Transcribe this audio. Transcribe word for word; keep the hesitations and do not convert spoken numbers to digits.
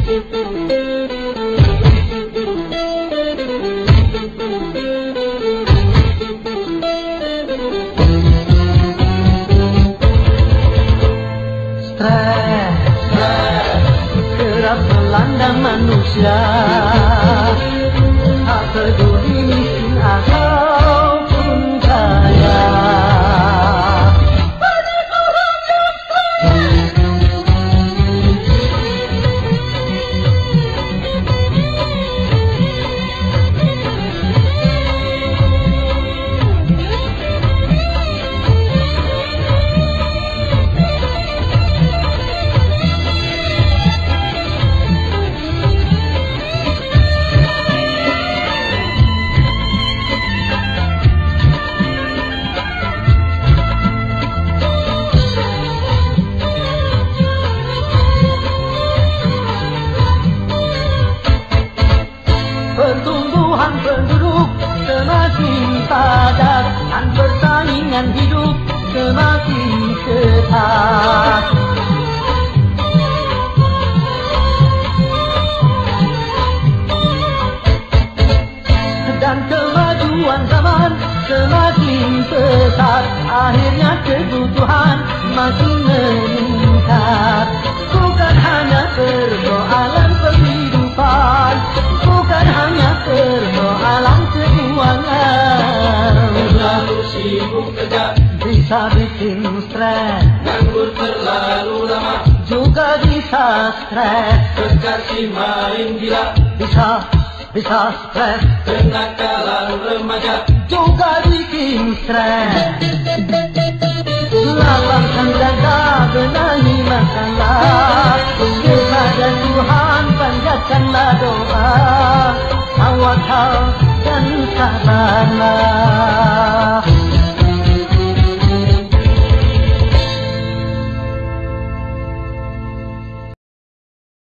Kerap melanda manusia, tak peduli miskin ataupun kaya. Pertumbuhan penduduk semakin padat dan persaingan hidup semakin ketat. Dan kemajuan zaman semakin pesat, akhirnya kebutuhan makin meningkat. Bukan hanya persoalan kehidupan, bukan hanya persoalan keuangan. Terlalu sibuk kerja bisa bikin stres, nganggur terlalu lama juga bisa stres. kekasih main gila Bisa, bisa stres, kenakalan remaja juga bikin stres. Lapangkan dada, benahi masalah, kepada Tuhan panjatkanlah doa, tawakal dan sabarlah.